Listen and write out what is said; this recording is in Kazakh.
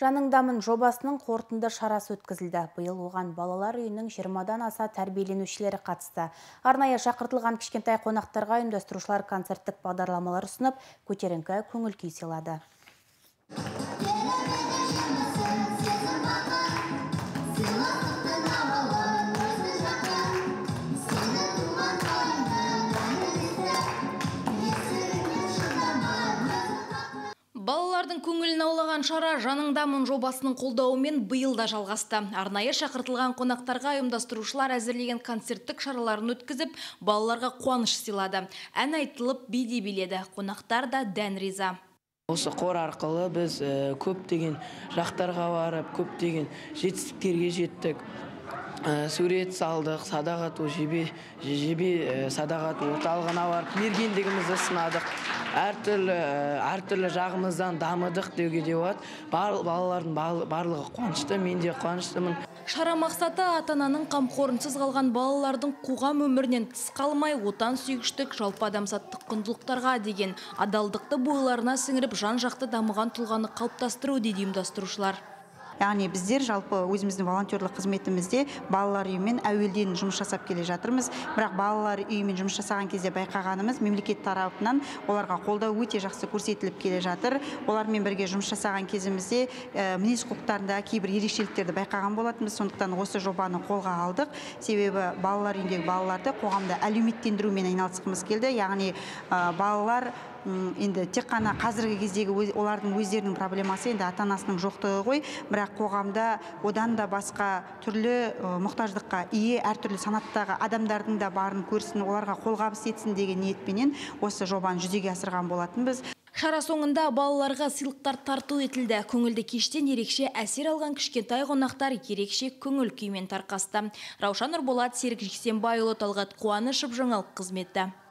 Жаныңдамын жобасының қорытынды шарасы өткізілді. Биыл оған балалар үйінің 20-дан аса тәрбиеленушілері қатысты. Арнайы шақыртылған кішкентай қонақтарға ұйымдастырушылар концерттік бағдарламалар ұсынып, көтеріңкі көңіл-күй сыйлады. Балалардың көңілін аулаған шара «Жаныңдамын» жобасының қолдауымен биыл да жалғасты. Арнайы шақыртылған қонақтарға ұйымдастырушылар әзірлеген концерттік шараларын өткізіп, балаларға қуаныш сыйлады. Ән айтылып, би де биледі. Қонақтар да дән риза. Осы қор арқылы біз көптеген жақтарға барып, көптеген жетістіктерге жеттік. Сурет салдық, садағату, жебе садағату орталығына барып, мергендігімізді сынадық. Әртүрлі жағымыздан дамыдық деуге де болады. Балалардың барлығы қуанышты, мен де қуаныштымын. Шара мақсаты ата-ананың қамқорынсыз қалған балалардың қоғам өмірінен тыс қалмай, отан сүйгіштік, жалпы адамзаттық құндылықтарға деген адалдықты бойларына сіңіріп, жан-жақты дамыған тұлғаны қалыптастыру дейді ұйымдастырушылар. Яғни біздер жалпы өзіміздің волонтерлік қызметімізде балалар үйімен әуелден жұмыс жасап келе жатырмыз. Бірақ балалар үйімен жұмыс жасаған кезде байқағанымыз, мемлекет тарапынан оларға қолдау өте жақсы көрсетіліп келе жатыр. Олармен бірге жұмыс жасаған кезімізде мінез құлықтарында кейбір ерекшеліктерді байқаған болатынбыз. Сондықтан осы жобаны қолға алдық. Себебі балалар үйіндегі балаларды қоғамда әлеуметтендірумен айналысқымыз келді. Яғни балалар енді тек қана қазіргі кездегі олардың өздерінің проблемасы енді ата-анасының жоқтығы ғой, бірақ қоғамда одан да басқа түрлі мұқтаждыққа ие әртүрлі санаттағы адамдардың да барын көрсін, оларға қолғабыс етсін деген ниетпенен осы жобаны жүзеге асырған болатынбыз. Шара соңында балаларға сыйлықтар тарту етілді. Көңілді кештен ерекше әсер алған кішкентай қонақтар ерекше көңіл күймен тарқасты. Раушан Нұрболат, Серік Жексенбайұлы, Талғат Қуанышев, жаңалық қызметі.